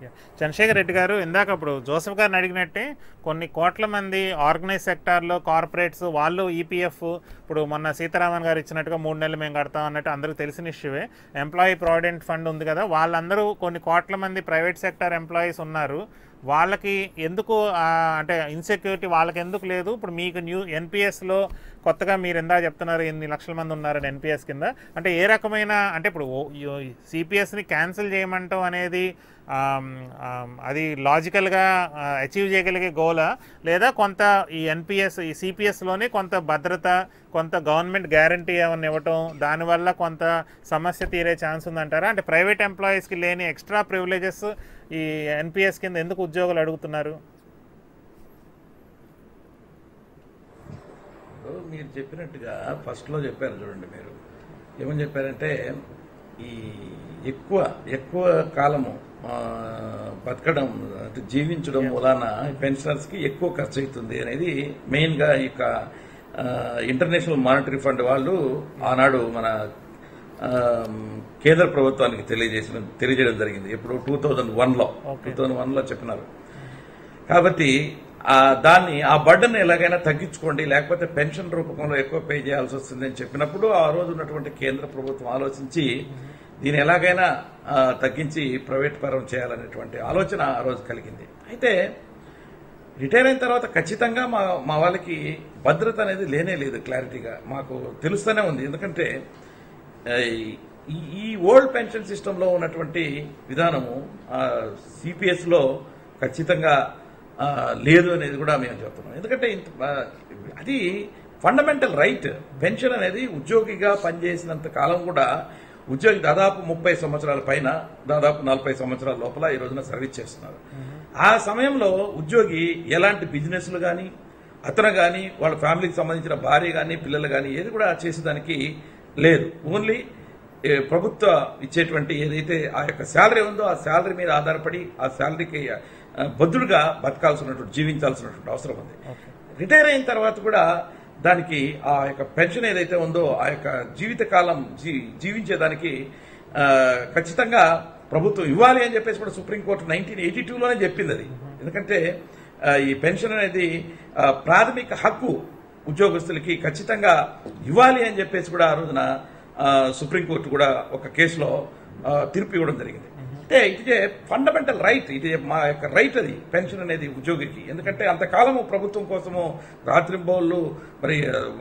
చంద్రశేఖర్ రెడ్డి గారు ఇందాక ఇప్పుడు జోసెఫ్ గారిని అడిగినట్టే కొన్ని కోట్ల మంది ఆర్గనైజ్ సెక్టార్లో కార్పొరేట్స్ వాళ్ళు ఈపీఎఫ్ ఇప్పుడు మొన్న సీతారామన్ గారు ఇచ్చినట్టుగా 3 నెలలు మేము కడతాం అన్నట్టు అందరికీ తెలిసిన ఇష్యూవే. ఎంప్లాయీ ప్రావిడెంట్ ఫండ్ ఉంది కదా, వాళ్ళందరూ కొన్ని కోట్ల మంది ప్రైవేట్ సెక్టార్ ఎంప్లాయీస్ ఉన్నారు. వాళ్ళకి ఎందుకు అంటే ఇన్సెక్యూరిటీ వాళ్ళకి ఎందుకు లేదు? ఇప్పుడు మీకు ఎన్పిఎస్లో కొత్తగా మీరు ఎందా చెప్తున్నారు ఎన్ని లక్షల మంది ఉన్నారని ఎన్పిఎస్ కింద, అంటే ఏ రకమైన అంటే ఇప్పుడు సిపిఎస్ని క్యాన్సిల్ చేయమంటాం అనేది అది లాజికల్గా అచీవ్ చేయగలిగే గోలా, లేదా కొంత ఈ ఎన్పిఎస్ ఈ సిపిఎస్లోనే కొంత భద్రత కొంత గవర్నమెంట్ గ్యారంటీ ఏమన్నా ఇవ్వటం దానివల్ల కొంత సమస్య తీరే ఛాన్స్ ఉందంటారా? అంటే ప్రైవేట్ ఎంప్లాయీస్కి లేని ఎక్స్ట్రా ప్రివిలేజెస్ ఈ ఎన్పిఎస్ కింద ఎందుకు ఉద్యోగులు అడుగుతున్నారు? మీరు చెప్పినట్టుగా ఫస్ట్లో చెప్పారు చూడండి, మీరు ఏమని చెప్పారంటే ఈ ఎక్కువ కాలము బతకడం అంటే జీవించడం వలన పెన్షనర్స్కి ఎక్కువ ఖర్చు అవుతుంది అనేది మెయిన్గా ఈ ఇంటర్నేషనల్ మానిటరీ ఫండ్ వాళ్ళు ఆనాడు మన కేంద్ర ప్రభుత్వానికి తెలియజేయడం జరిగింది. ఇప్పుడు 2001లో చెప్పినారు. కాబట్టి దాన్ని ఆ బర్డన్ ఎలాగైనా తగ్గించుకోండి, లేకపోతే పెన్షన్ రూపంలో ఎక్కువ పే చేయాల్సి వస్తుందని చెప్పినప్పుడు ఆ రోజు ఉన్నటువంటి కేంద్ర ప్రభుత్వం ఆలోచించి దీన్ని ఎలాగైనా తగ్గించి ప్రైవేట్ పరం చేయాలనేటువంటి ఆలోచన ఆ రోజు కలిగింది. అయితే రిటైర్ అయిన తర్వాత ఖచ్చితంగా మా వాళ్ళకి భద్రత అనేది లేనే లేదు, క్లారిటీగా మాకు తెలుస్తూనే ఉంది. ఎందుకంటే ఈ ఓల్డ్ పెన్షన్ సిస్టంలో ఉన్నటువంటి విధానము సిపిఎస్లో ఖచ్చితంగా లేదు అనేది కూడా మేము చెప్తున్నాం. ఎందుకంటే అది ఫండమెంటల్ రైట్. పెన్షన్ అనేది ఉద్యోగిగా పనిచేసినంత కాలం కూడా ఉద్యోగి దాదాపు 30 సంవత్సరాల పైన దాదాపు 40 సంవత్సరాల లోపల ఈ రోజున సర్వీస్ చేస్తున్నారు. ఆ సమయంలో ఉద్యోగి ఎలాంటి బిజినెస్లు కానీ అతను కానీ వాళ్ళ ఫ్యామిలీకి సంబంధించిన భార్య కానీ పిల్లలు కానీ ఏది కూడా చేసేదానికి లేదు. ఓన్లీ ప్రభుత్వ ఇచ్చేటువంటి ఏదైతే ఆ యొక్క శాలరీ ఉందో ఆ శాలరీ మీద ఆధారపడి ఆ శాలరీకి బద్దుడుగా బతకాల్సినటువంటి జీవించాల్సినటువంటి అవసరం ఉంది. రిటైర్ అయిన తర్వాత కూడా దానికి ఆ యొక్క పెన్షన్ ఏదైతే ఉందో ఆ యొక్క జీవితకాలం జీవించేదానికి ఖచ్చితంగా ప్రభుత్వం ఇవ్వాలి అని చెప్పేసి కూడా సుప్రీంకోర్టు 1982లోనే చెప్పింది అది. ఎందుకంటే ఈ పెన్షన్ అనేది ప్రాథమిక హక్కు, ఉద్యోగస్తులకి ఖచ్చితంగా ఇవ్వాలి అని చెప్పేసి కూడా ఆ రోజున సుప్రీంకోర్టు కూడా ఒక కేసులో తీర్పు ఇవ్వడం జరిగింది. అంటే ఇది ఫండమెంటల్ రైట్, ఇది మా యొక్క రైట్ అది పెన్షన్ అనేది ఉద్యోగికి. ఎందుకంటే అంతకాలము ప్రభుత్వం కోసము రాత్రింబౌళ్ళు మరి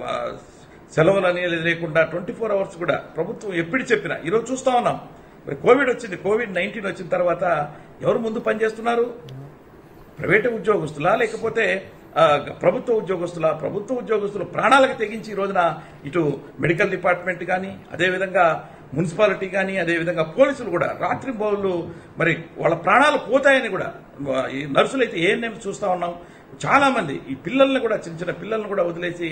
సెలవులు అనేది లేకుండా 24 అవర్స్ కూడా ప్రభుత్వం ఎప్పుడు చెప్పినా ఈరోజు చూస్తా ఉన్నాం. మరి కోవిడ్-19 వచ్చిన తర్వాత ఎవరు ముందు పనిచేస్తున్నారు? ప్రైవేటు ఉద్యోగస్తులా లేకపోతే ప్రభుత్వ ఉద్యోగస్తుల? ప్రభుత్వ ఉద్యోగస్తులు ప్రాణాలకు తెగించి ఈ రోజున ఇటు మెడికల్ డిపార్ట్మెంట్ కానీ అదేవిధంగా మున్సిపాలిటీ కానీ అదేవిధంగా పోలీసులు కూడా రాత్రింబౌళ్ళు మరి వాళ్ళ ప్రాణాలు పోతాయని కూడా ఈ నర్సులు అయితే ఏం చూస్తా ఉన్నాం. చాలా మంది ఈ పిల్లల్ని కూడా చిన్న పిల్లల్ని కూడా వదిలేసి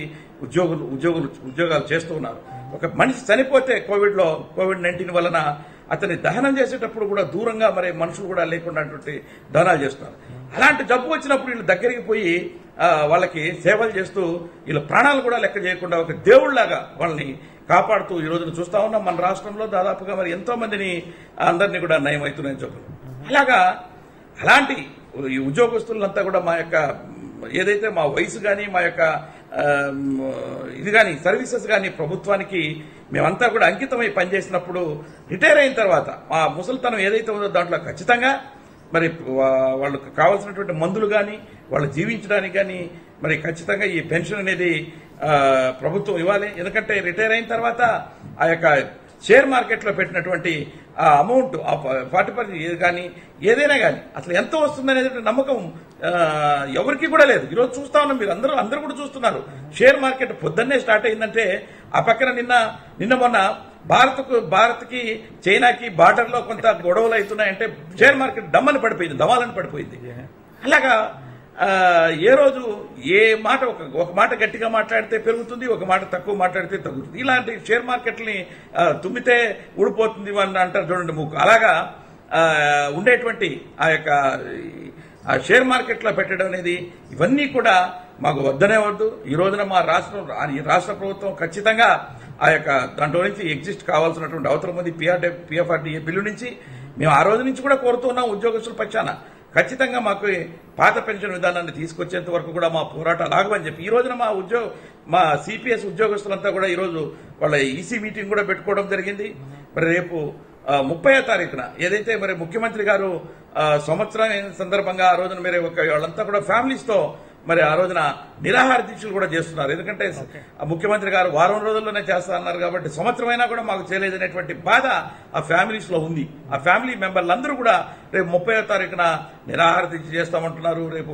ఉద్యోగాలు చేస్తూ ఉన్నారు. ఒక మనిషి చనిపోతే కోవిడ్-19 వలన అతన్ని దహనం చేసేటప్పుడు కూడా దూరంగా మరి మనుషులు కూడా లేకుండా దహనాలు చేస్తున్నారు. అలాంటి జబ్బు వచ్చినప్పుడు వీళ్ళు దగ్గరికి పోయి వాళ్ళకి సేవలు చేస్తూ వీళ్ళ ప్రాణాలు కూడా లెక్క చేయకుండా ఒక దేవుళ్లాగా వాళ్ళని కాపాడుతూ ఈ రోజున చూస్తా ఉన్నాం. మన రాష్ట్రంలో దాదాపుగా మరి ఎంతో మందిని అందరినీ కూడా నయం అవుతున్నాయని చెప్పారు. అలాంటి ఈ ఉద్యోగస్తులంతా కూడా మా యొక్క ఏదైతే మా వయసు కానీ మా యొక్క ఇది కానీ సర్వీసెస్ కానీ ప్రభుత్వానికి మేమంతా కూడా అంకితమై పనిచేసినప్పుడు రిటైర్ అయిన తర్వాత మా ముసలితనం ఏదైతే ఉందో దాంట్లో ఖచ్చితంగా మరి వాళ్ళకు కావాల్సినటువంటి మందులు కానీ వాళ్ళు జీవించడానికి కానీ మరి ఖచ్చితంగా ఈ పెన్షన్ అనేది ప్రభుత్వం ఇవ్వాలి. ఎందుకంటే రిటైర్ అయిన తర్వాత ఆ యొక్క షేర్ మార్కెట్లో పెట్టినటువంటి ఆ అమౌంట్ 40% కానీ ఏదైనా కానీ అసలు ఎంత వస్తుందనేది నమ్మకం ఎవరికి కూడా లేదు. ఈరోజు చూస్తా ఉన్నాం, మీరు అందరూ కూడా చూస్తున్నారు. షేర్ మార్కెట్ పొద్దున్నే స్టార్ట్ అయిందంటే ఆ పక్కన నిన్న మొన్న భారత్కి చైనాకి బార్డర్లో కొంత గొడవలు అవుతున్నాయంటే షేర్ మార్కెట్ దమాలని పడిపోయింది. అలాగా ఏ రోజు ఏ మాట ఒక మాట గట్టిగా మాట్లాడితే పెరుగుతుంది, ఒక మాట తక్కువ మాట్లాడితే తగ్గుతుంది. ఇలాంటి షేర్ మార్కెట్ని తుమ్మితే ఊడిపోతుంది అని అంటారు చూడండి మూకు. అలాగా ఉండేటువంటి ఆ యొక్క షేర్ మార్కెట్లో పెట్టడం అనేది ఇవన్నీ కూడా మాకు వద్దనే వద్దు. ఈ రోజున మా రాష్ట్ర ప్రభుత్వం ఖచ్చితంగా ఆ యొక్క దాంట్లో నుంచి ఎగ్జిస్ట్ కావాల్సినటువంటి అవసరం ఉంది. పిఎఫ్ఆర్డీఏ బిల్లు నుంచి మేము ఆ రోజు నుంచి కూడా కోరుతున్నాం ఉద్యోగస్తుల పక్షాన ఖచ్చితంగా మాకు పాత పెన్షన్ విధానాన్ని తీసుకొచ్చేంత వరకు కూడా మా పోరాటాలు ఆగమని చెప్పి ఈ రోజున మా సిపిఎస్ ఉద్యోగస్తులంతా కూడా ఈరోజు వాళ్ళ ఈసీ మీటింగ్ కూడా పెట్టుకోవడం జరిగింది. మరి రేపు 30వ తారీఖున ఏదైతే మరి ముఖ్యమంత్రి గారు సంవత్సరం సందర్భంగా ఆ రోజున మరి వాళ్ళంతా కూడా ఫ్యామిలీస్తో మరి ఆ రోజున నిరాహార దీక్షలు కూడా చేస్తున్నారు. ఎందుకంటే ముఖ్యమంత్రి గారు వారం రోజుల్లోనే చేస్తా అన్నారు కాబట్టి సంవత్సరమైనా కూడా మాకు చేయలేదనేటువంటి బాధ ఆ ఫ్యామిలీస్ లో ఉంది. ఆ ఫ్యామిలీ మెంబర్లందరూ కూడా రేపు 30వ తారీఖున నిరాహార దీక్ష చేస్తామంటున్నారు. రేపు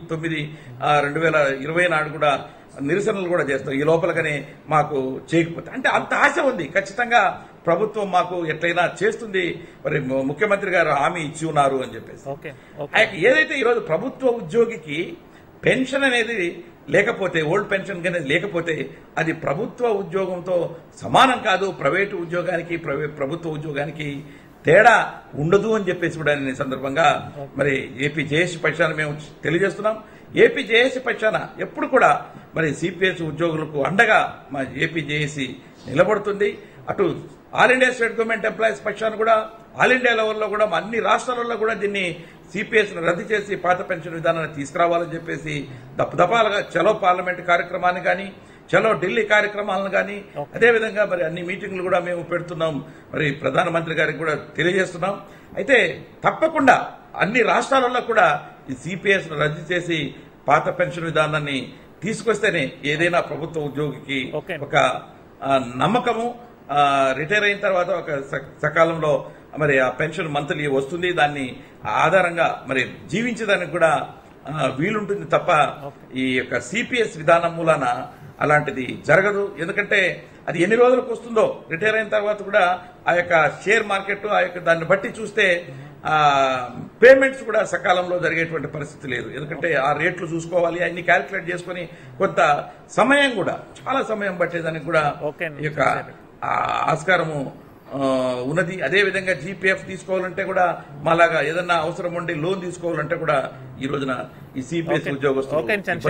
1/9/2020 నాడు కూడా నిరసనలు కూడా చేస్తాం. ఈ లోపలగానే మాకు చేయకపోతే అంటే అంత ఆశ ఉంది. ఖచ్చితంగా ప్రభుత్వం మాకు ఎట్లయినా చేస్తుంది. మరి ముఖ్యమంత్రి గారు హామీ ఇచ్చి ఉన్నారు అని చెప్పేసి ఏదైతే ఈరోజు ప్రభుత్వ ఉద్యోగికి పెన్షన్ అనేది లేకపోతే ఓల్డ్ పెన్షన్ అనేది లేకపోతే అది ప్రభుత్వ ఉద్యోగంతో సమానం కాదు. ప్రైవేటు ఉద్యోగానికి ప్రభుత్వ ఉద్యోగానికి తేడా ఉండదు అని చెప్పేసి కూడా నేను సందర్భంగా మరి ఏపీ జేఏసీ పక్షాన మేము తెలియజేస్తున్నాం. ఏపీ జేఏసీ పక్షాన ఎప్పుడు కూడా మరి సిపిఎస్ ఉద్యోగులకు అండగా మా ఏపీ జేఏసీ నిలబడుతుంది. అటు all India state government employees పక్షాన కూడా ఆల్ ఇండియా లెవెల్లో కూడా అన్ని రాష్ట్రాలలో కూడా దీన్ని సిపిఎస్ రద్దు చేసి పాత పెన్షన్ విధానాన్ని తీసుకురావాలని చెప్పేసి దపదపాలుగా చలో పార్లమెంట్ కార్యక్రమాన్ని కానీ చలో ఢిల్లీ కార్యక్రమాలను కానీ అదేవిధంగా మరి అన్ని మీటింగ్లు కూడా మేము పెడుతున్నాం. మరి ప్రధానమంత్రి గారికి కూడా తెలియజేస్తున్నాం. అయితే తప్పకుండా అన్ని రాష్ట్రాలలో కూడా ఈ సిపిఎస్ రద్దు చేసి పాత పెన్షన్ విధానాన్ని తీసుకొస్తేనే ఏదైనా ప్రభుత్వ ఉద్యోగికి ఒక నమ్మకము రిటైర్ అయిన తర్వాత ఒక సకాలంలో మరి ఆ పెన్షన్ మంత్లీ వస్తుంది. దాన్ని ఆధారంగా మరి జీవించేదానికి కూడా వీలుంటుంది తప్ప ఈ యొక్క సిపిఎస్ విధానం మూలాన అలాంటిది జరగదు. ఎందుకంటే అది ఎన్ని రోజులకు వస్తుందో రిటైర్ అయిన తర్వాత కూడా ఆ యొక్క షేర్ మార్కెట్ ఆ యొక్క దాన్ని బట్టి చూస్తే పేమెంట్స్ కూడా సకాలంలో జరిగేటువంటి పరిస్థితి లేదు. ఎందుకంటే ఆ రేట్లు చూసుకోవాలి, అన్ని క్యాల్కులేట్ చేసుకుని కొంత సమయం కూడా చాలా సమయం పట్టేదానికి కూడా ఈ యొక్క ఆస్కారము ఉన్నది. అదేవిధంగా జీపీఎఫ్ తీసుకోవాలంటే కూడా మాలాగా ఏదన్నా అవసరం ఉండి లోన్ తీసుకోవాలంటే కూడా ఈ రోజున ఈ సిపిఎస్ ఉద్యోగస్తులు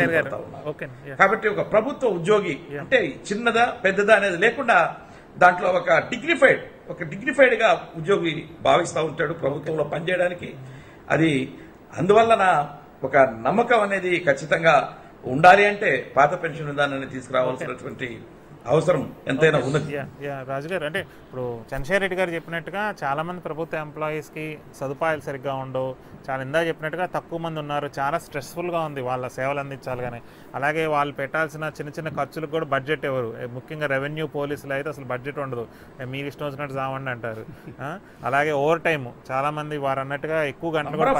కాబట్టి ఒక ప్రభుత్వ ఉద్యోగి అంటే చిన్నదా పెద్దదా అనేది లేకుండా దాంట్లో ఒక డిగ్నిఫైడ్ గా ఉద్యోగి భావిస్తూ ఉంటాడు ప్రభుత్వంలో పనిచేయడానికి. అది అందువలన ఒక నమ్మకం అనేది ఖచ్చితంగా ఉండాలి. అంటే పాత పెన్షన్ విధానాన్ని తీసుకురావాల్సినటువంటి అవసరం ఎంతైనా ఉన్నది. రాజు గారు అంటే ఇప్పుడు చంద్రశేఖర్ రెడ్డి గారు చెప్పినట్టుగా చాలా మంది ప్రభుత్వ ఎంప్లాయీస్ కి సదుపాయాలు సరిగ్గా ఉండవు. చాలా ఇందా చెప్పినట్టుగా తక్కువ మంది ఉన్నారు. చాలా స్ట్రెస్ఫుల్గా ఉంది వాళ్ళ సేవలు అందించాలి. కానీ అలాగే వాళ్ళు పెట్టాల్సిన చిన్న చిన్న ఖర్చులకు కూడా బడ్జెట్ ఎవరు, ముఖ్యంగా రెవెన్యూ పోలీసులు అయితే అసలు బడ్జెట్ ఉండదు, మీకు ఇష్టం వచ్చినట్టు చావండి అంటారు. అలాగే ఓవర్ టైం చాలా మంది వారు అన్నట్టుగా ఎక్కువ గంటలు కూడా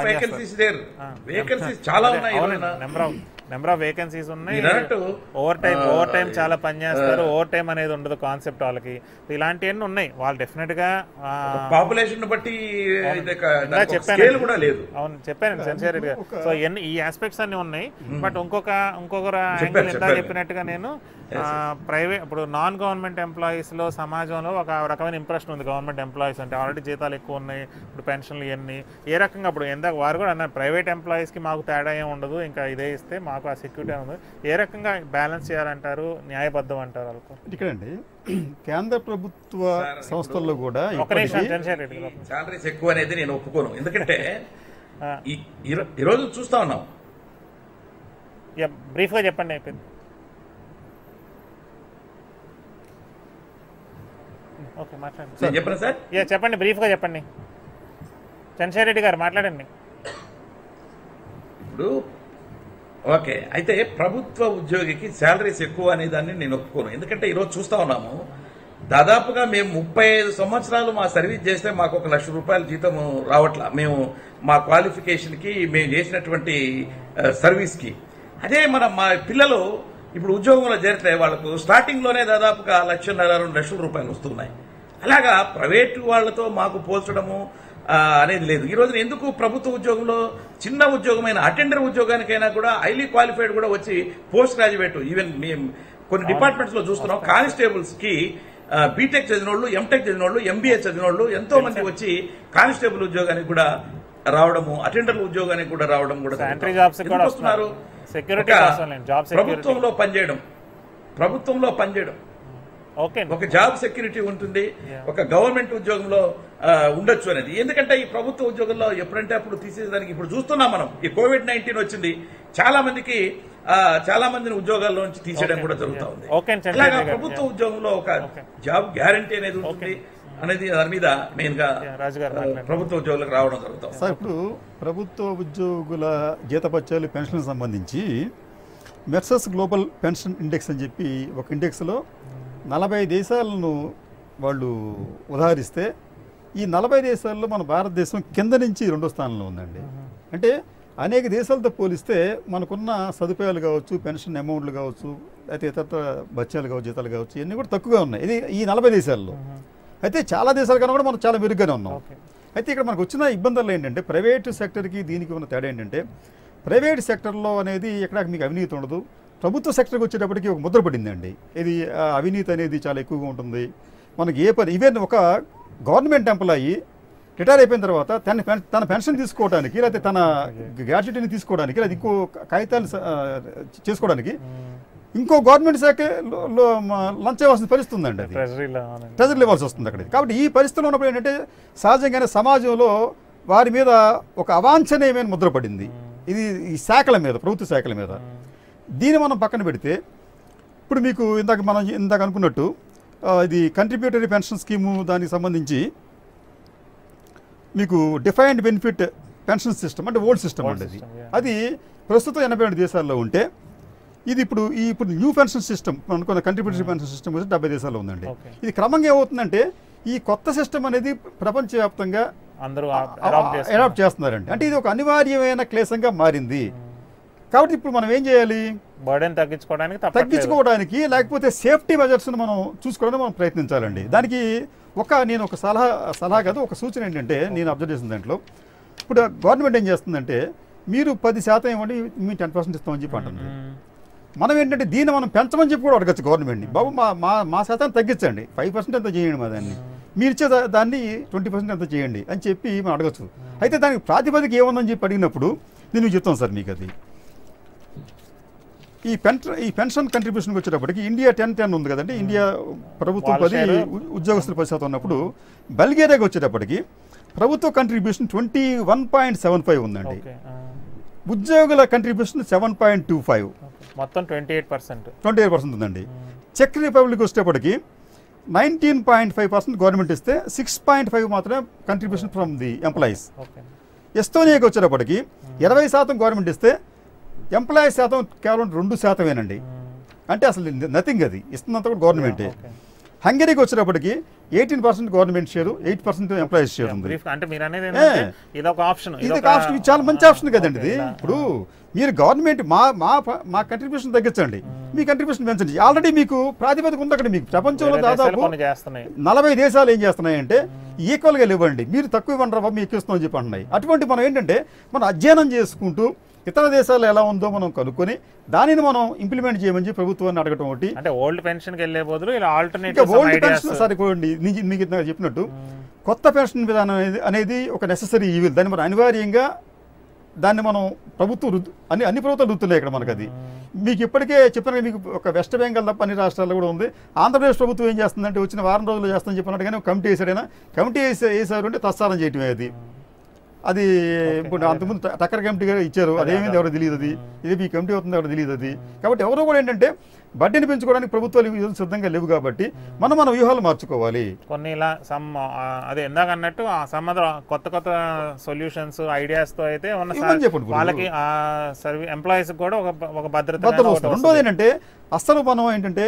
నెంబర్ ఆఫ్ వేకెన్సీస్ ఉన్నాయి. ఓవర్ టైం చాలా పనిచేస్తారు. ఓవర్ టైం అనేది ఉండదు కాన్సెప్ట్ వాళ్ళకి. ఇలాంటివన్నీ ఉన్నాయి. వాళ్ళు డెఫినెట్ గా పాపులేషన్ బట్టి అవును చెప్పాను చంద్రశేఖర్ రెడ్డి గారు. సో ఈ ఆస్పెక్ట్స్ అన్ని ఉన్నాయి. బట్ ఇంకొక యాంగిల్ ఎంత చెప్పినట్టుగా నేను ప్రైవేట్ ఇప్పుడు నాన్ గవర్నమెంట్ ఎంప్లాయీస్ లో సమాజంలో ఒక రకమైన ఇంప్రెషన్ ఉంది. గవర్నమెంట్ ఎంప్లాయీస్ అంటే ఆల్రెడీ జీతాలు ఎక్కువ ఉన్నాయి, ఇప్పుడు పెన్షన్లు ఇవన్నీ ఏ రకంగా ఇప్పుడు ఎందాక వారు కూడా అన్నారు ప్రైవేట్ ఎంప్లాయీస్ కి మాకు తేడా ఏం ఉండదు, ఇంకా ఇదే ఇస్తే మాకు ఆ సెక్యూరిటీ ఉంది. ఏ రకంగా బ్యాలెన్స్ చేయాలంటారు, న్యాయబద్ధం అంటారు వాళ్ళకు? ఇక్కడండి కేంద్ర ప్రభుత్వ సంస్థల్లో కూడా సాలరీస్ ఎక్కువ అనేది నేను ఒప్పుకోను. ఎందుకంటే ఈరోజు చూస్తా ఉన్నాం. బ్రీఫ్ గా చెప్పండి. అయిపోయింది. ఓకే మాట్లాడండి. చెప్పండి సార్. చెప్పండి బ్రీఫ్ గా చెప్పండి. చంద్రశేఖర్ రెడ్డి గారు మాట్లాడండి. ఇప్పుడు ఓకే అయితే ప్రభుత్వ ఉద్యోగికి శాలరీస్ ఎక్కువ అనే దాన్ని నేను ఒప్పుకోను. ఎందుకంటే ఈరోజు చూస్తా ఉన్నాము దాదాపుగా మేము 35 సంవత్సరాలు మా సర్వీస్ చేస్తే మాకు 1 లక్ష రూపాయల జీతం రావట్లా. మేము మా క్వాలిఫికేషన్కి మేము చేసినటువంటి సర్వీస్కి. అదే మా పిల్లలు ఇప్పుడు ఉద్యోగంలో చేరితే వాళ్ళకు స్టార్టింగ్లోనే దాదాపుగా 1,50,000 2 లక్షల రూపాయలు వస్తున్నాయి. అలాగా ప్రైవేటు వాళ్లతో మాకు పోల్చడము అనేది లేదు. ఈ రోజున ఎందుకు ప్రభుత్వ ఉద్యోగంలో చిన్న ఉద్యోగమైన అటెండర్ ఉద్యోగానికైనా కూడా హైలీ క్వాలిఫైడ్ కూడా వచ్చి పోస్ట్ గ్రాడ్యుయేట్ ఈవెన్ మేము కొన్ని డిపార్ట్మెంట్స్ లో చూస్తున్నాం. కానిస్టేబుల్స్ కి బీటెక్ చదివిన వాళ్ళు, ఎంటెక్ చదివిన వాళ్ళు, ఎంబీఏ చదివిన వాళ్ళు ఎంతో మంది వచ్చి కానిస్టేబుల్ ఉద్యోగానికి కూడా రావడము, అటెండర్ ఉద్యోగానికి కూడా రావడం కూడా వస్తున్నారు. ప్రభుత్వంలో పనిచేయడం ఒక జాబ్ సెక్యూరిటీ ఉంటుంది, ఒక గవర్నమెంట్ ఉద్యోగంలో ఉండొచ్చు అనేది. ఎందుకంటే ఈ ప్రభుత్వ ఉద్యోగంలో ఎప్పుడంటే అప్పుడు తీసేదానికి ఇప్పుడు చూస్తున్నాం మనం. ఈ కోవిడ్-19 వచ్చింది, చాలా మందిని ఉద్యోగాల్లో నుంచి తీసేయడం కూడా జరుగుతూ ఉంది. ఇలాగా ప్రభుత్వ ఉద్యోగంలో ఒక జాబ్ గ్యారంటీ అనేది ఉంటుంది అనేది దాని మీద మెయిన్ గా ప్రభుత్వ ఉద్యోగులకు రావడం జరుగుతుంది. సార్, ఇప్పుడు ప్రభుత్వ ఉద్యోగుల జీతపత్యాలు పెన్షన్లకు సంబంధించి మెర్సర్స్ గ్లోబల్ పెన్షన్ ఇండెక్స్ అని చెప్పి ఒక ఇండెక్స్లో 40 దేశాలను వాళ్ళు ఉదాహరిస్తే ఈ 40 దేశాల్లో మన భారతదేశం కింద నుంచి 2వ స్థానంలో ఉందండి. అంటే అనేక దేశాలతో పోలిస్తే మనకున్న సదుపాయాలు కావచ్చు, పెన్షన్ అమౌంట్లు కావచ్చు, అయితే ఇతర బత్యాలు కావచ్చు, జీతాలు కావచ్చు, ఇవన్నీ కూడా తక్కువగా ఉన్నాయి ఇది ఈ 40 దేశాల్లో. అయితే చాలా దేశాల కన్నా కూడా మనం చాలా మెరుగ్గానే ఉన్నాం. అయితే ఇక్కడ మనకు వచ్చిన ఇబ్బందులు ఏంటంటే ప్రైవేటు సెక్టర్కి దీనికి ఉన్న తేడా ఏంటంటే ప్రైవేట్ సెక్టర్లో అనేది ఎక్కడ మీకు అవినీతి ఉండదు. ప్రభుత్వ సెక్టర్కి వచ్చేటప్పటికి ఒక ముద్ర పడిందండి. ఇది అవినీతి అనేది చాలా ఎక్కువగా ఉంటుంది. మనకి ఈవెన్ ఒక గవర్నమెంట్ ఎంప్లాయీ రిటైర్ అయిపోయిన తర్వాత తన పెన్షన్ తీసుకోవడానికి, లేకపోతే తన గ్రాట్యుటీని తీసుకోవడానికి, లేదా ఇంకో కాగితాలు చేసుకోవడానికి ఇంకో గవర్నమెంట్ శాఖలో లంచ్ ఇవ్వాల్సిన పరిస్థితి ఉందండి. అది ట్రెజరీలో ఇవ్వాల్సి వస్తుంది అక్కడ. కాబట్టి ఈ పరిస్థితిలో ఉన్నప్పుడు ఏంటంటే సహజంగానే సమాజంలో వారి మీద ఒక అవాంఛనీయమైన ముద్ర పడింది. ఇది ఈ శాఖల మీద, ప్రభుత్వ శాఖల మీద. దీన్ని మనం పక్కన పెడితే ఇప్పుడు మీకు ఇందాక అనుకున్నట్టు ఇది కంట్రిబ్యూటరీ పెన్షన్ స్కీము దానికి సంబంధించి మీకు డిఫైన్డ్ బెనిఫిట్ పెన్షన్ సిస్టమ్ అంటే ఓల్డ్ సిస్టమ్ అండి. అది ప్రస్తుతం 82 దేశాల్లో ఉంటే ఇది ఇప్పుడు న్యూ పెన్షన్ సిస్టమ్ అనుకున్న కంట్రిబ్యూటరీ పెన్షన్ సిస్టమ్ వచ్చి 70 దేశాల్లో ఉందండి. ఇది క్రమంగా ఏమవుతుందంటే ఈ కొత్త సిస్టమ్ అనేది ప్రపంచవ్యాప్తంగా అడాప్ట్ చేస్తున్నారండి. అంటే ఇది ఒక అనివార్యమైన క్లేశంగా మారింది. కాబట్టి ఇప్పుడు మనం ఏం చేయాలి? బర్డెన్ తగ్గించుకోవడానికి లేకపోతే సేఫ్టీ మెజర్స్ని మనం చూసుకోవడానికి మనం ప్రయత్నించాలండి. దానికి నేను ఒక సలహా కాదు, ఒక సూచన ఏంటంటే నేను అబ్జర్వ్ చేసిన దాంట్లో ఇప్పుడు గవర్నమెంట్ ఏం చేస్తుందంటే మీరు 10% ఇవ్వండి, మీ 10% ఇస్తామని చెప్పి అంటున్నారు. మనం ఏంటంటే దీన్ని మనం పెంచమని చెప్పి కూడా అడగచ్చు గవర్నమెంట్ని. బాబు మా శాతాన్ని తగ్గించండి, 5% ఎంత చేయండి, మా దాన్ని మీరు ఇచ్చే దాన్ని 20% ఎంత చేయండి అని చెప్పి మనం అడగచ్చు. అయితే దానికి ప్రాతిపదిక ఏముందని చెప్పి అడిగినప్పుడు నేను చెప్తాను సార్ మీకు. అది ఈ పెన్షన్ కంట్రిబ్యూషన్కి వచ్చేటప్పటికి ఇండియా 10-10 ఉంది కదండి. ఇండియా ప్రభుత్వం 10, ఉద్యోగస్తులు 10% ఉన్నప్పుడు బల్గేరియాకి వచ్చేటప్పటికి ప్రభుత్వ కంట్రిబ్యూషన్ 21.75 ఉందండి. ఉద్యోగుల కంట్రిబ్యూషన్ 7.25, మొత్తం 28% ఉందండి. చెక్ రిపబ్లిక్ వచ్చేటప్పటికి 19.5% గవర్నమెంట్ ఇస్తే 6.5 మాత్రమే కంట్రిబ్యూషన్ ఫ్రమ్ ది ఎంప్లాయీస్. ఎస్తోనియాకి వచ్చేటప్పటికి 20% గవర్నమెంట్ ఇస్తే ఎంప్లాయీస్ శాతం కేవలం 2%. అంటే అసలు నథింగ్, అది ఇస్తున్నంత కూడా గవర్నమెంటే. హంగరీకి వచ్చేటప్పటికి 18% గవర్నమెంట్ షేర్, 8% ఎంప్లాయీస్ షేర్ ఉంది. ఇది ఒక ఆప్షన్, చాలా మంచి ఆప్షన్ కదండి ఇది. ఇప్పుడు మీరు గవర్నమెంట్ మా కంట్రిబ్యూషన్ తగ్గించండి, మీ కంట్రిబ్యూషన్ పెంచండి. ఆల్రెడీ మీకు ప్రాతిపదిక ఉంది అక్కడ. మీకు ప్రపంచంలో దాదాపు 40 దేశాలు ఏం చేస్తున్నాయంటే ఈక్వల్గా ఇవ్వండి, మీరు తక్కువ ఇవ్వండి రా మీకు ఇస్తామని చెప్పి అంటున్నాయి. అటువంటి మనం ఏంటంటే మనం అధ్యయనం చేసుకుంటూ ఇతర దేశాలు ఎలా ఉందో మనం కనుక్కొని దానిని మనం ఇంప్లిమెంట్ చేయమని ప్రభుత్వాన్ని అడగటం ఒకటి. అంటే ఓల్డ్ పెన్షన్ వెళ్ళే బదులు ఇలా ఆల్టర్నేటివ్ ఓల్డ్ పెన్షన్ సరిపోండి. మీకు చెప్పినట్టు కొత్త పెన్షన్ విధానం అనేది ఒక నెసెసరీ ఈవిల్. దాన్ని మనం అనివార్యంగా మనం ప్రభుత్వం అన్ని ప్రభుత్వాలు రుద్దుతున్నాయి ఇక్కడ మనకు. అది మీకు ఇప్పటికే చెప్పిన మీకు ఒక వెస్ట్ బెంగాల్ తప్ప అన్ని రాష్ట్రాల్లో కూడా ఉంది. ఆంధ్రప్రదేశ్ ప్రభుత్వం ఏం చేస్తుందంటే వచ్చిన వారం రోజులు చేస్తామని చెప్పినట్టు కానీ కమిటీ వేసాడైనా కమిటీ వేసారు అంటే తత్సారం చేయటమే. అది ఇప్పుడు అంతకుముందు టక్కర్ కమిటీ ఇచ్చారు, అదేమైంది ఎవరో తెలియదు. అది ఇది మీ కమిటీ అవుతుంది ఎవరో తెలియదు. అది కాబట్టి ఎవరో కూడా ఏంటంటే బడ్డీని పెంచుకోవడానికి ప్రభుత్వాలు సిద్ధంగా లేవు. కాబట్టి మన వ్యూహాలు మార్చుకోవాలి. కొన్ని ఇలా అదే ఇందాక అన్నట్టు కొత్త సొల్యూషన్స్ ఐడియాస్తో అయితే వాళ్ళకి ఎంప్లాయీస్ కూడా ఒక భద్రత. రెండోది ఏంటంటే అసలు మనం ఏంటంటే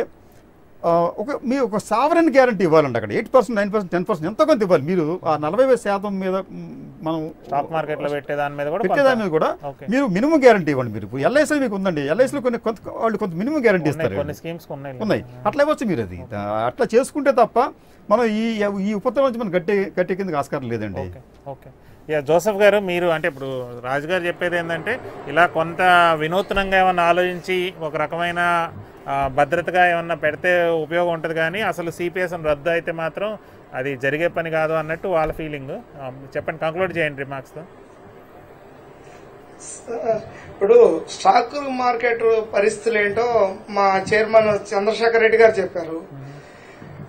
ఒక సావరెన్ గ్యారంటీ ఇవ్వాలండి. అక్కడ 8%, 9%, 10% ఎంతో కొంత ఇవ్వాలి. మీరు ఆ 40% మీద మనం స్టాక్ మార్కెట్లో పెట్టేదాని మీద కూడా మీరు మినిమం గ్యారంటీ ఇవ్వండి. మీరు ఎల్ఐసీ మీకు ఉందండి, ఎల్ఐసీలో వాళ్ళు కొంత మినిమం గ్యారంటీ ఇస్తారు, ఉన్నాయి. అట్లా ఇవ్వచ్చు మీరు. అది అట్లా చేసుకుంటే తప్ప మనం ఈ ఉపద్రవం నుంచి మనం గట్టి కిందకి ఆస్కారం లేదండి. ఓకే. జోసెఫ్ గారు, మీరు అంటే ఇప్పుడు రాజు గారు చెప్పేది ఏంటంటే ఇలా కొంత వినూత్నంగా ఏమన్నా ఆలోచించి ఒక రకమైన భద్రతగా ఏమన్నా పెడితే ఉపయోగం ఉంటుంది, కానీ అసలు సిపిఎస్ని రద్దు అయితే మాత్రం అది జరిగే పని కాదు అన్నట్టు వాళ్ళ ఫీలింగ్. చెప్పండి, కంక్లూడ్ చేయండి రిమార్క్స్తో. ఇప్పుడు స్టాక్ మార్కెట్ పరిస్థితులు ఏంటో మా చైర్మన్ చంద్రశేఖర్ రెడ్డి గారు చెప్పారు.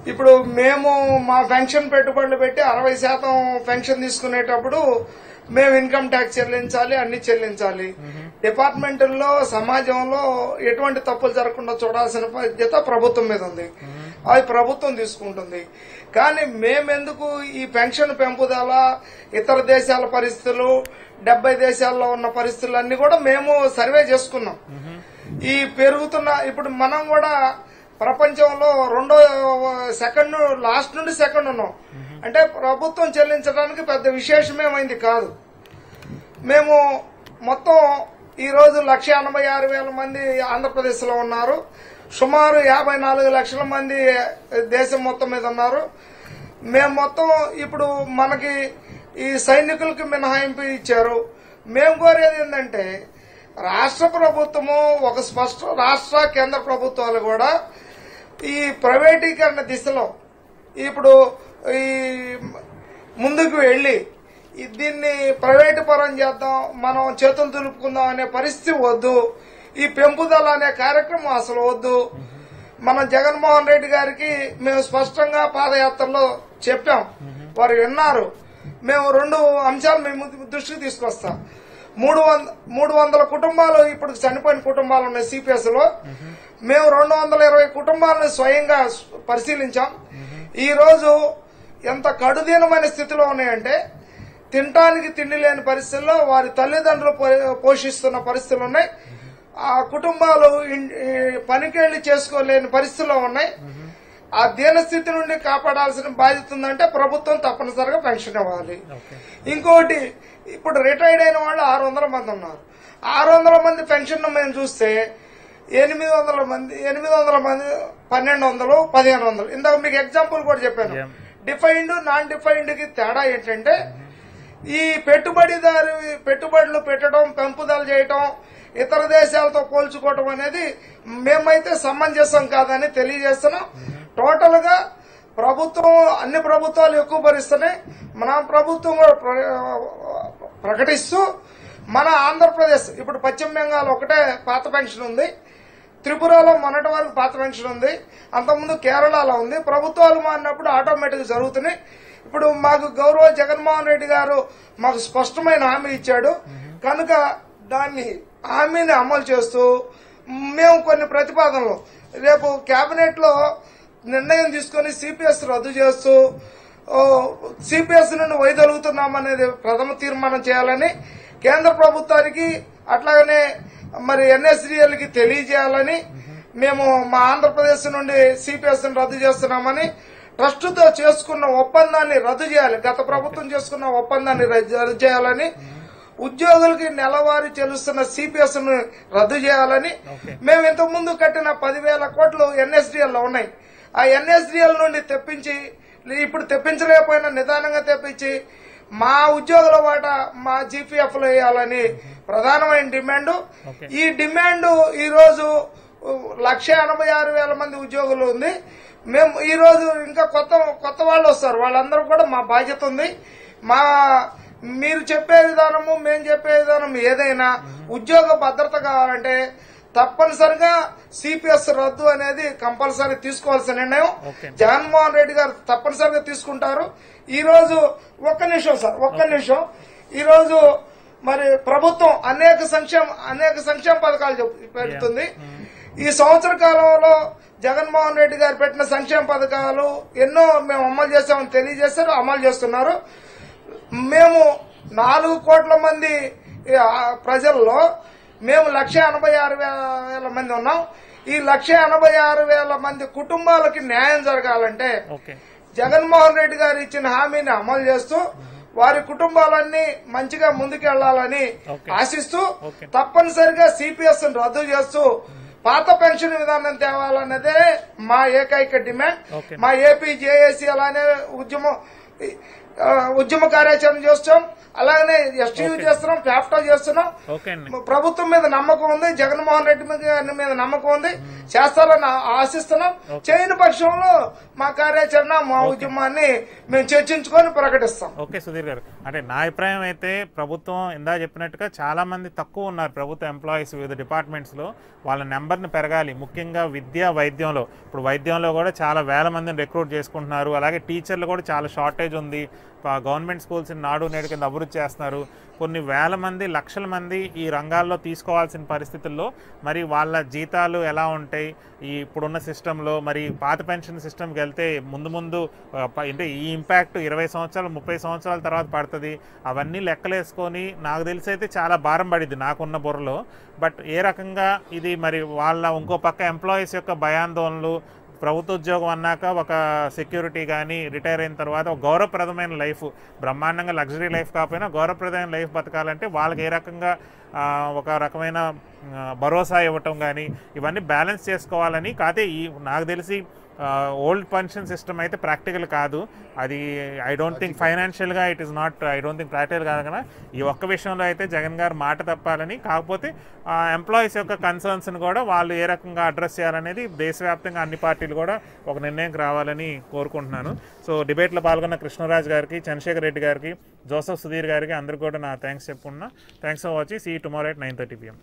ఇప్పుడు మేము మా పెన్షన్ పెట్టుబడులు పెట్టి 60% పెన్షన్ తీసుకునేటప్పుడు మేము ఇన్కమ్ ట్యాక్స్ చెల్లించాలి, అన్ని చెల్లించాలి. డిపార్ట్మెంట్లో సమాజంలో ఎటువంటి తప్పులు జరగకుండా చూడాల్సిన బాధ్యత ప్రభుత్వం మీద ఉంది. అది ప్రభుత్వం తీసుకుంటుంది. కానీ మేమెందుకు ఈ పెన్షన్ పెంపుదల, ఇతర దేశాల పరిస్థితులు, 70 దేశాల్లో ఉన్న పరిస్థితులన్నీ కూడా మేము సర్వే చేసుకున్నాం. ఈ పెరుగుతున్న ఇప్పుడు మనం కూడా ప్రపంచంలో సెకండ్ లాస్ట్ నుండి సెకండ్ ఉన్నాం. అంటే ప్రభుత్వం చెల్లించడానికి పెద్ద విశేషమేమైంది కాదు. మేము మొత్తం ఈరోజు 186,000 మంది ఆంధ్రప్రదేశ్లో ఉన్నారు. సుమారు 54 లక్షల మంది దేశం మొత్తం మీద ఉన్నారు. మేము మొత్తం ఇప్పుడు మనకి ఈ సైనికులకి మినహాయింపు ఇచ్చారు. మేము కోరేది ఏంటంటే రాష్ట్ర ప్రభుత్వము ఒక రాష్ట్ర కేంద్ర ప్రభుత్వాలు కూడా ఈ ప్రైవేటీకరణ దిశలో ఇప్పుడు ఈ ముందుకు వెళ్లి దీన్ని ప్రైవేటు పరం చేద్దాం, మనం చేతులు దులుపుకుందాం అనే పరిస్థితి వద్దు. ఈ పెంపుదల అనే కార్యక్రమం అసలు వద్దు. మన జగన్మోహన్ రెడ్డి గారికి మేము స్పష్టంగా పాదయాత్రలో చెప్పాం, వారు విన్నారు. మేము 2 అంశాలు మేము దృష్టికి తీసుకొస్తాం. 300 కుటుంబాలు ఇప్పుడు చనిపోయిన కుటుంబాలు ఉన్నాయి సిపిఎస్ లో. మేము 220 కుటుంబాలను స్వయంగా పరిశీలించాం. ఈ రోజు ఎంత కడుదీనమైన స్థితిలో ఉన్నాయంటే తినటానికి తిండి లేని పరిస్థితుల్లో వారి తల్లిదండ్రులు పోషిస్తున్న పరిస్థితులు ఉన్నాయి. ఆ కుటుంబాలు పనికెళ్లి చేసుకోలేని పరిస్థితుల్లో ఉన్నాయి. ఆ దీనస్థితి నుండి కాపాడాల్సిన బాధ్యత ఉందంటే ప్రభుత్వం తప్పనిసరిగా పెన్షన్ ఇవ్వాలి. ఇంకోటి ఇప్పుడు రిటైర్డ్ అయిన వాళ్ళు 600 మంది ఉన్నారు. 600 మంది పెన్షన్ మేము చూస్తే 800 మంది 1200 1500. ఇందాక మీకు ఎగ్జాంపుల్ కూడా చెప్పాను. డిఫైన్డ్ నాన్ డిఫైన్డ్ కి తేడా ఏంటంటే ఈ పెట్టుబడులు పెట్టడం, పెంపుదల చేయటం, ఇతర దేశాలతో పోల్చుకోవటం అనేది మేమైతే సమంజసం కాదని తెలియజేస్తున్నాం. టోటల్ గా ప్రభుత్వం అన్ని ప్రభుత్వాలు ఎక్కువ భరిస్తున్నాయి. మన ప్రభుత్వం కూడా ప్రకటిస్తూ మన ఆంధ్రప్రదేశ్ ఇప్పుడు పశ్చిమ బెంగాల్ ఒకటే పాత పెన్షన్ ఉంది, త్రిపురలో మొన్నటి వరకు పాత పెన్షన్ ఉంది, అంతకుముందు కేరళలో ఉంది. ప్రభుత్వాలు మారినప్పుడు ఆటోమేటిక్ జరుగుతున్నాయి. ఇప్పుడు మాకు గౌరవ జగన్మోహన్ రెడ్డి గారు మాకు స్పష్టమైన హామీ ఇచ్చాడు కనుక దాన్ని హామీని అమలు చేస్తూ మేము కొన్ని ప్రతిపాదనలు రేపు కేబినెట్ లో నిర్ణయం తీసుకుని సిపిఎస్ రద్దు చేస్తూ సిపిఎస్ నుండి వైదొలుగుతున్నామనేది ప్రథమ తీర్మానం చేయాలని కేంద్ర ప్రభుత్వానికి అట్లాగనే మరి ఎన్ఎస్డిఎల్ కి తెలియజేయాలని మేము మా ఆంధ్రప్రదేశ్ నుండి సిపిఎస్ రద్దు చేస్తున్నామని ట్రస్టుతో చేసుకున్న ఒప్పందాన్ని రద్దు చేయాలి. గత ప్రభుత్వం చేసుకున్న ఒప్పందాన్ని రద్దు చేయాలని, ఉద్యోగులకి నెలవారీ చెల్లిస్తున్న సిపిఎస్ ను రద్దు చేయాలని, మేము ఇంతకు ముందు కట్టిన 10,000 కోట్లు ఎన్ఎస్డిఎల్ లో ఉన్నాయి. ఆ ఎన్ఎస్డిఎల్ నుండి తెప్పించి ఇప్పుడు తెప్పించలేకపోయినా నిదానంగా తెప్పించి మా ఉద్యోగుల వాటా మా జీపీఎఫ్ లో వేయాలని ప్రధానమైన డిమాండ్. ఈ డిమాండ్ ఈ రోజు 186,000 మంది ఉద్యోగులు ఉంది. మేము ఈ రోజు ఇంకా కొత్త వాళ్ళు వస్తారు, వాళ్ళందరూ కూడా మా బాధ్యత ఉంది. మీరు చెప్పే విధానము మేము చెప్పే విధానం ఏదైనా ఉద్యోగ భద్రత కావాలంటే తప్పనిసరిగా సిపిఎస్ రద్దు అనేది కంపల్సరీ తీసుకోవాల్సిన నిర్ణయం జగన్మోహన్ రెడ్డి గారు తప్పనిసరిగా తీసుకుంటారు. ఈ రోజు ఒక్క నిమిషం ఈ రోజు మరి ప్రభుత్వం అనేక సంక్షేమ పథకాలు పెడుతుంది. ఈ సంవత్సర కాలంలో జగన్మోహన్ రెడ్డి గారు పెట్టిన సంక్షేమ పథకాలు ఎన్నో మేము అమలు చేశామని తెలియజేశారు, అమలు చేస్తున్నారు. మేము 4 కోట్ల మంది ప్రజల్లో మేము 186,000 మంది ఉన్నాం. ఈ 186,000 మంది కుటుంబాలకి న్యాయం జరగాలంటే జగన్మోహన్ రెడ్డి గారు ఇచ్చిన హామీని అమలు చేస్తూ వారి కుటుంబాలన్నీ మంచిగా ముందుకెళ్లాలని ఆశిస్తూ తప్పనిసరిగా సిపిఎస్ రద్దు చేస్తూ పాత పెన్షన్ విధానం తేవాలన్నదే మా ఏకైక డిమాండ్. మా ఏపీ జేఏసీ అలానే ఉద్యమం ఉద్యమ కార్యాచరణ చేస్తాం, అలాగనే ఎస్టీయూ చేస్తున్నాం, ఫ్యాప్టా చేస్తున్నాం. ఓకే అండి. ప్రభుత్వం మీద నమ్మకం ఉంది, జగన్మోహన్ రెడ్డి మీద నమ్మకం ఉంది, చేస్తారని ఆశిస్తున్నాం. చేయని పక్షంలో మా కార్యాచరణ, మా ఉద్యమాన్ని మేము చర్చించుకొని ప్రకటిస్తాం. ఓకే సుధీర్ గారు, అంటే నా అభిప్రాయం అయితే ప్రభుత్వం ఇందా చెప్పినట్టుగా చాలా మంది తక్కువ ఉన్నారు ప్రభుత్వ ఎంప్లాయీస్ వివిధ డిపార్ట్మెంట్స్లో, వాళ్ళ నెంబర్ని పెరగాలి. ముఖ్యంగా విద్య, వైద్యంలో, ఇప్పుడు వైద్యంలో కూడా చాలా వేల మందిని రిక్రూట్ చేసుకుంటున్నారు. అలాగే టీచర్లు కూడా చాలా షార్టేజ్ ఉంది. గవర్నమెంట్ స్కూల్స్ నాడు నేడు కింద అభివృద్ధి చేస్తున్నారు. కొన్ని వేల మంది, లక్షల మంది ఈ రంగాల్లో తీసుకోవాల్సిన పరిస్థితుల్లో మరి వాళ్ళ జీతాలు ఎలా ఉంటాయి ఈ ఇప్పుడున్న సిస్టంలో? మరి పాత పెన్షన్ సిస్టమ్కి వెళ్తే ముందు అంటే ఈ ఇంపాక్ట్ 20 సంవత్సరాలు 30 సంవత్సరాల తర్వాత పడుతుంది. అవన్నీ లెక్కలేసుకొని నాకు తెలిసి అయితే చాలా భారం పడిద్ది నాకున్న బుర్రలో. బట్ ఏ రకంగా ఇది మరి వాళ్ళ ఇంకో పక్క ఎంప్లాయీస్ యొక్క భయాందోళనలు, ప్రభుత్వ ఉద్యోగం అన్నాక ఒక సెక్యూరిటీ కానీ, రిటైర్ అయిన తర్వాత ఒక గౌరవప్రదమైన లైఫ్, బ్రహ్మాండంగా లగ్జరీ లైఫ్ కాకపోయినా గౌరవప్రదమైన లైఫ్ బతకాలంటే వాళ్ళకి ఏ రకంగా ఒక రకమైన భరోసా ఇవ్వటం కానీ ఇవన్నీ బ్యాలెన్స్ చేసుకోవాలని. కాకపోతే నాకు తెలిసి ఓల్డ్ పెన్షన్ సిస్టమ్ అయితే ప్రాక్టికల్ కాదు. అది ఐ డోంట్ థింక్ ఫైనాన్షియల్గా it is not, I don't think practical కాదు కదా. ఈ ఒక్క విషయంలో అయితే జగన్ గారు మాట తప్పాలని, కాకపోతే ఎంప్లాయీస్ యొక్క కన్సర్న్స్ని కూడా వాళ్ళు ఏ రకంగా అడ్రస్ చేయాలనేది దేశవ్యాప్తంగా అన్ని పార్టీలు కూడా ఒక నిర్ణయంకి రావాలని కోరుకుంటున్నాను. సో డిబేట్లో పాల్గొన్న కృష్ణరాజు గారికి, చంద్రశేఖర్ రెడ్డి గారికి, జోసెఫ్ సుధీర్ గారికి అందరికీ కూడా నా థ్యాంక్స్ చెప్పుకున్నా. Thanks for watching. See you tomorrow at 9:30 PM.